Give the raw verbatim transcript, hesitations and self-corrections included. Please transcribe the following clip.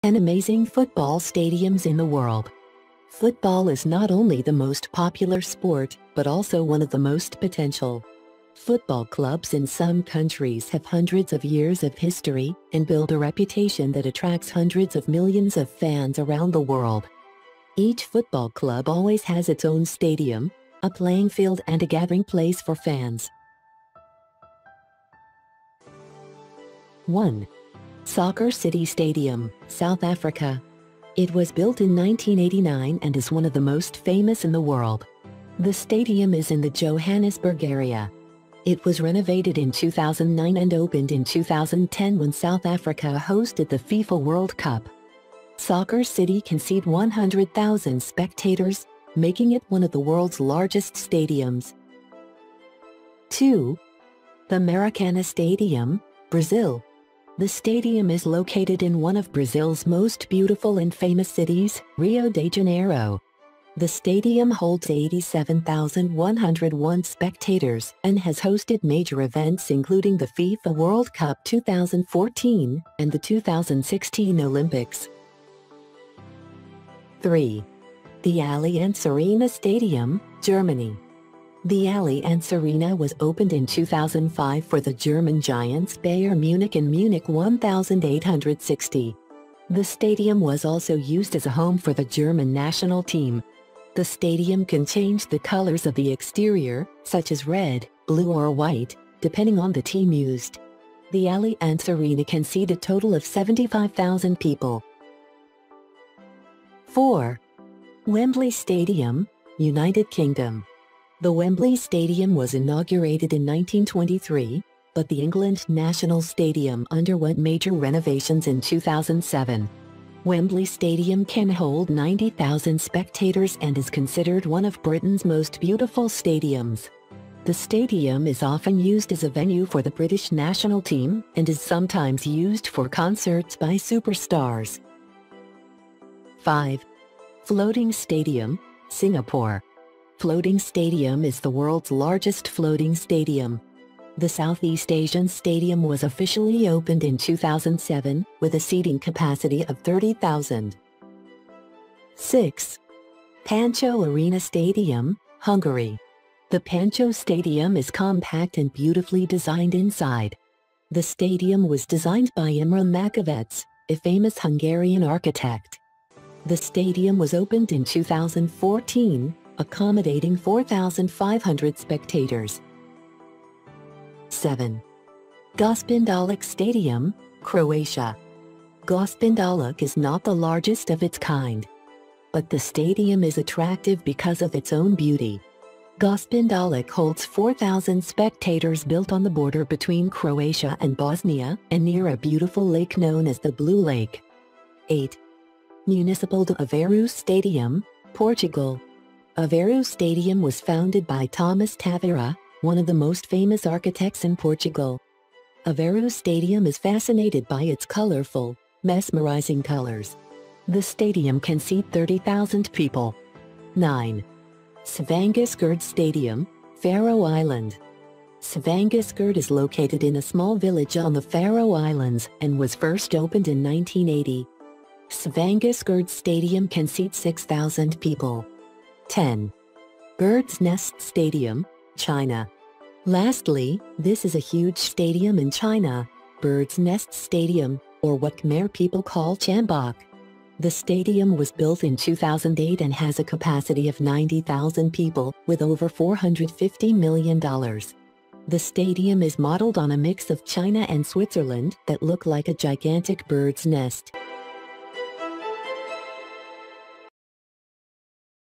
and amazing football stadiums in the world. Football is not only the most popular sport, but also one of the most potential. Football clubs in some countries have hundreds of years of history and build a reputation that attracts hundreds of millions of fans around the world. Each football club always has its own stadium, a playing field and a gathering place for fans. one. Soccer City Stadium, South Africa. It was built in nineteen eighty-nine and is one of the most famous in the world. The stadium is in the Johannesburg area. It was renovated in two thousand nine and opened in two thousand ten when South Africa hosted the FIFA World Cup. Soccer City can seat one hundred thousand spectators, making it one of the world's largest stadiums. two. The Maracanã Stadium, Brazil. The stadium is located in one of Brazil's most beautiful and famous cities, Rio de Janeiro. The stadium holds eighty-seven thousand one hundred one spectators and has hosted major events including the FIFA World Cup two thousand fourteen and the two thousand sixteen Olympics. three. The Allianz Arena Stadium, Germany. The Allianz Arena was opened in two thousand five for the German giants Bayern Munich in Munich eighteen sixty. The stadium was also used as a home for the German national team. The stadium can change the colors of the exterior, such as red, blue or white, depending on the team used. The Allianz Arena can seat a total of seventy-five thousand people. four. Wembley Stadium, United Kingdom. The Wembley Stadium was inaugurated in nineteen twenty-three, but the England National Stadium underwent major renovations in two thousand seven. Wembley Stadium can hold ninety thousand spectators and is considered one of Britain's most beautiful stadiums. The stadium is often used as a venue for the British national team and is sometimes used for concerts by superstars. five. Floating Stadium, Singapore. Floating Stadium is the world's largest floating stadium. The Southeast Asian Stadium was officially opened in two thousand seven with a seating capacity of thirty thousand. six. Pancho Arena Stadium, Hungary. The Pancho Stadium is compact and beautifully designed inside. The stadium was designed by Imre Makovec, a famous Hungarian architect. The stadium was opened in two thousand fourteen, accommodating four thousand five hundred spectators. seven. Gospindalik Stadium, Croatia. Gospindalik is not the largest of its kind, but the stadium is attractive because of its own beauty. Gospindalik holds four thousand spectators built on the border between Croatia and Bosnia and near a beautiful lake known as the Blue Lake. eight. Municipal de Aveiro Stadium, Portugal. Aveiro Stadium was founded by Thomas Taveira, one of the most famous architects in Portugal. Aveiro Stadium is fascinated by its colorful, mesmerizing colors. The stadium can seat thirty thousand people. nine. Svangasgård Stadium, Faroe Island. Svangasgård is located in a small village on the Faroe Islands and was first opened in nineteen eighty. Svangasgård Stadium can seat six thousand people. ten. Bird's Nest Stadium, China. Lastly, this is a huge stadium in China, Bird's Nest Stadium, or what Khmer people call Chambok. The stadium was built in two thousand eight and has a capacity of ninety thousand people with over four hundred fifty million dollars. The stadium is modeled on a mix of China and Switzerland that look like a gigantic bird's nest.